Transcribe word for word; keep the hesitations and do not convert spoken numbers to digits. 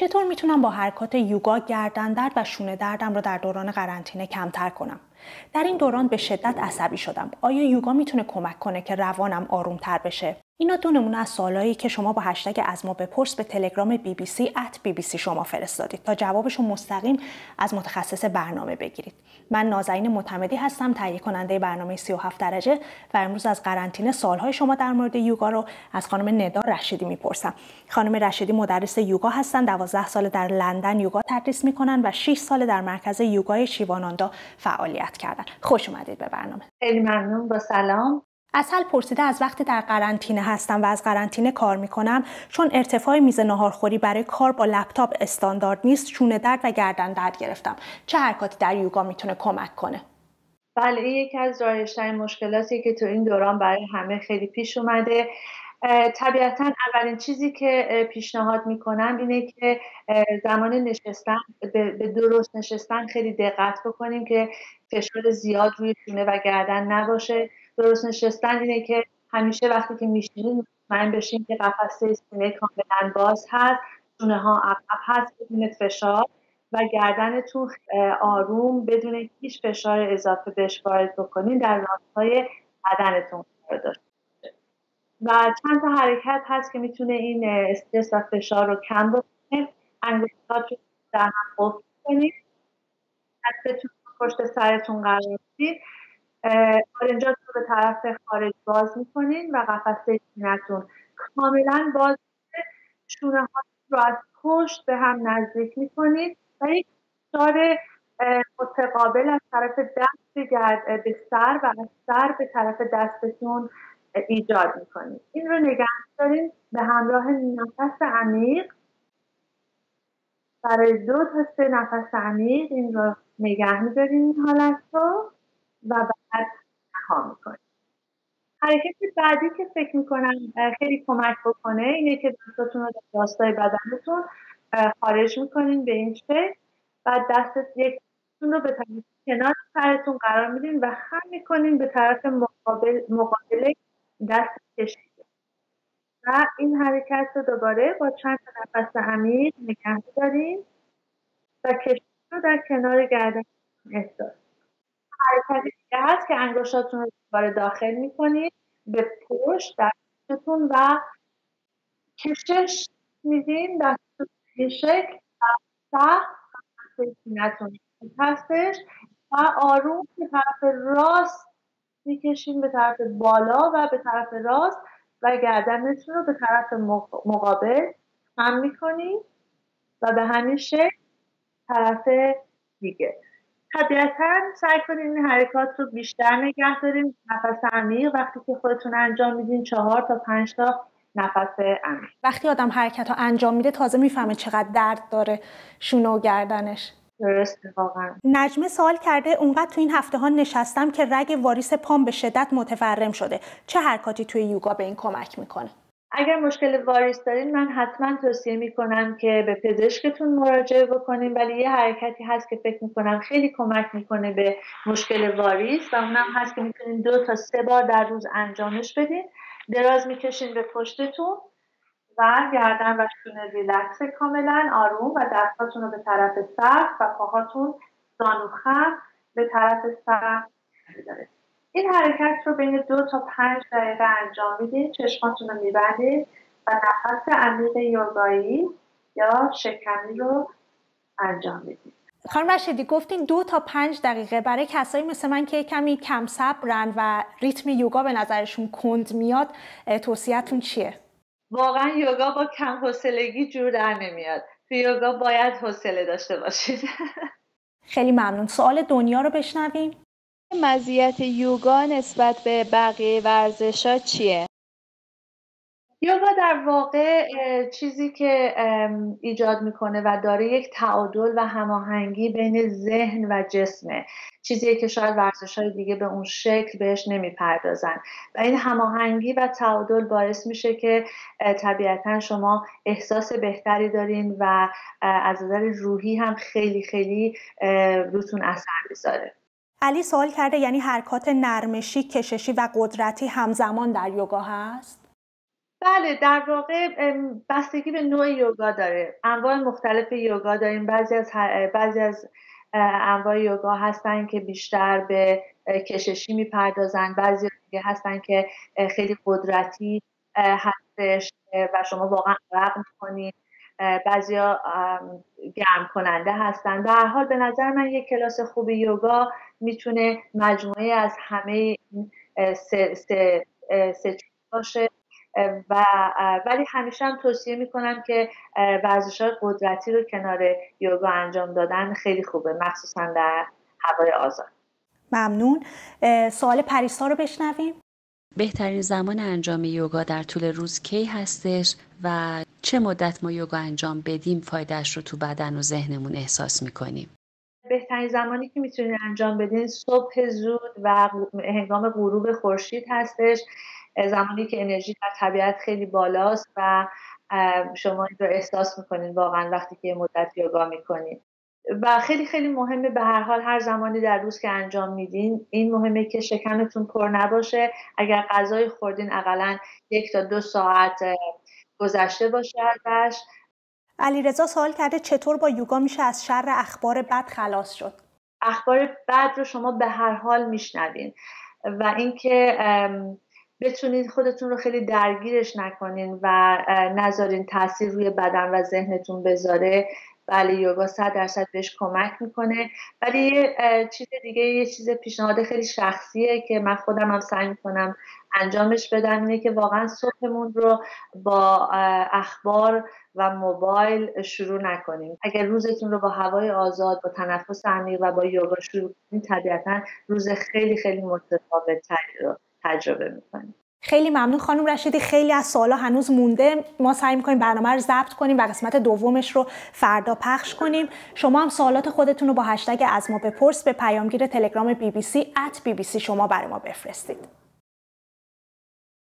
چطور میتونم با حرکات یوگا گردن درد و شونه دردم رو در دوران قرنطینه کمتر کنم؟ در این دوران به شدت عصبی شدم. آیا یوگا میتونه کمک کنه که روانم آرومتر بشه؟ اینا دو نمونه از سوالایی که شما با هشتگ از ما بپرس به تلگرام بی بی سی ات بی بی سی شما فرستادید تا جوابشو مستقیم از متخصص برنامه بگیرید. من نازنین معتمدی هستم، تهیه کننده برنامه سی و هفت درجه و امروز از قرنطینه سوالهای شما در مورد یوگا رو از خانم ندا رشیدی میپرسم. خانم رشیدی مدرس یوگا هستن، دوازده سال در لندن یوگا تدریس میکنن و شش سال در مرکز یوگای شیواناندا فعالیت کردن. خوش اومدید به برنامه. خیلی ممنون. با سلام. اسهل پرسیده از وقتی در قرنطینه هستم و از قرنطینه کار میکنم، چون ارتفاع میز ناهارخوری برای کار با لپتاپ استاندارد نیست، شونه درد و گردن درد گرفتم. چه حرکاتی در یوگا میتونه کمک کنه؟ بله، این یکی از رایج‌ترین مشکلاتی که تو این دوران برای همه خیلی پیش اومده. طبیعتاً اولین چیزی که پیشنهاد میکنم اینه که زمان نشستن به درست نشستن خیلی دقت بکنیم که فشار زیاد روی شونه و گردن نباشه. درست نشستن اینه که همیشه وقتی که میشینید مطمئن بشین که قفسه سینه کاملا باز هست، شونه ها عقب هست بدون فشار و گردنتون آروم بدون هیچ فشار اضافه بهش وارد بکنین در راستای بدنتون قرار داشته باشه. و چند تا حرکت هست که میتونه این استرس و فشار رو کم بکنه. انگشتاتون در هم قفل کنید، دستتون پشت سرتون قرار بدید، آرنجاتون رو به طرف خارج باز میکنین و قفسه سینه‌تون کاملا باز، شونه ها رو از پشت به هم نزدیک میکنید و یک فشار متقابل از طرف دست به سر و از سر به طرف دستتون ایجاد میکنید. این رو نگه دارین به همراه نفس عمیق. برای دو تا سه نفس عمیق این رو نگه میدارین این حالت رو و بعد رها میکنید. حرکت بعدی که فکر میکنم خیلی کمک بکنه اینه که دستاتون رو در راستای بدنتون خارج میکنین به این شکل و دست یکتون رو به طرف کنار سرتون قرار میدین و خم میکنین به طرف مقابل مقابل دست کشیده و این حرکت رو دوباره با چند نفس عمیق نگه دارین و کشیدن رو در کنار گردن احساس. حرکت دیگه هست که انگشتاتون رو دوباره داخل میکنید به پشت دستتون و کشش میدین دستتون به شکل سخت سینه‌تون هستش و آروم به طرف راست میکشین به طرف بالا و به طرف راست و گردنتون رو به طرف مقابل خم میکنید و به همین شکل طرف دیگه. طبیعتاً سعی کنید این حرکات رو بیشتر نگه داریم. نفس عمیق وقتی که خودتون انجام میدین چهار تا پنج تا نفس عمیق. وقتی آدم حرکت رو انجام میده تازه میفهمه چقدر درد داره شونه و گردنش. درسته واقعا. نجمه سوال کرده اونقدر تو این هفته ها نشستم که رگ واریس پام به شدت متورم شده. چه حرکاتی توی یوگا به این کمک میکنه؟ اگر مشکل واریس دارین من حتما توصیه میکنم که به پزشکتون مراجعه بکنین، ولی یه حرکتی هست که فکر میکنم خیلی کمک میکنه به مشکل واریس و اونم هست که میتونین دو تا سه بار در روز انجامش بدین. دراز میکشین به پشتتون و گردن و شونه ریلکس کاملا آروم و دستاتون رو به طرف سقف و پاهاتون زانو خم به طرف سقف می‌ذارید. این حرکت رو بین دو تا پنج دقیقه انجام میدین. چشماتون رو میبندید و نفس عمیق یوگایی یا شکمی رو انجام میدید. خانم رشیدی گفتین دو تا پنج دقیقه. برای کسایی مثل من که کمی کم صبرن و ریتم یوگا به نظرشون کند میاد، توصیه‌تون چیه؟ واقعا یوگا با کم حوصلگی جور در نمیاد. تو یوگا باید حوصله داشته باشید. خیلی ممنون. سوال دنیا رو بشنویم. مزیت یوگا نسبت به بقیه ورزش‌ها چیه؟ یوگا در واقع چیزی که ایجاد میکنه و داره یک تعادل و هماهنگی بین ذهن و جسمه، چیزی که شاید ورزش‌های دیگه به اون شکل بهش نمیپردازن و این هماهنگی و تعادل باعث میشه که طبیعتاً شما احساس بهتری دارین و از نظر روحی هم خیلی خیلی روتون اثر میذاره. علی سوال کرده یعنی حرکات نرمشی، کششی و قدرتی همزمان در یوگا هست؟ بله، در واقع بستگی به نوع یوگا داره. انواع مختلف یوگا داریم. بعضی از بعضی از انواع یوگا هستن که بیشتر به کششی میپردازن، بعضی دیگه هستن که خیلی قدرتی هستش و شما واقعا عرق میکنید، بعضیا گرم کننده هستن. به هر حال به نظر من یک کلاس خوب یوگا میتونه مجموعه از همه سه سه سه باشه و ولی همیشه هم توصیه میکنم که ورزش‌های قدرتی رو کنار یوگا انجام دادن خیلی خوبه، مخصوصا در هوای آزاد. ممنون. سوال پریسا رو بشنویم. بهترین زمان انجام یوگا در طول روز کی هستش و چه مدت ما یوگا انجام بدیم فایدهش رو تو بدن و ذهنمون احساس میکنیم؟ بهترین زمانی که میتونید انجام بدین صبح زود و هنگام غروب خورشید هستش، زمانی که انرژی در طبیعت خیلی بالاست و شما این رو احساس میکنین واقعا وقتی که مدت یوگا میکنین. و خیلی خیلی مهمه به هر حال هر زمانی در روز که انجام میدین این مهمه که شکمتون پر نباشه. اگر غذای خوردین حداقل یک تا دو ساعت گذشته باشه ازش. علیرضا سوال کرده چطور با یوگا میشه از شر اخبار بد خلاص شد؟ اخبار بد رو شما به هر حال میشنوین و اینکه بتونید خودتون رو خیلی درگیرش نکنین و نذارین تاثیر روی بدن و ذهنتون بذاره. بله یوگا صد درصد بهش کمک میکنه، ولی یه چیز دیگه، یه چیز پیشنهاد خیلی شخصیه که من خودم هم سعی میکنم انجامش بدم، اینه که واقعا صبحمون رو با اخبار و موبایل شروع نکنیم. اگر روزتون رو با هوای آزاد، با تنفس عمیق و با یوگا شروع کنید طبیعتا روز خیلی خیلی متفاوت‌تری رو تجربه میکنید. خیلی ممنون خانم رشیدی. خیلی از سوالا هنوز مونده. ما سعی می‌کنیم برنامه رو ضبط کنیم و قسمت دومش رو فردا پخش کنیم. شما هم سوالات خودتون رو با هشتگ از ما بپرس به پیامگیر تلگرام بی بی سی ات بی بی سی شما برای ما بفرستید.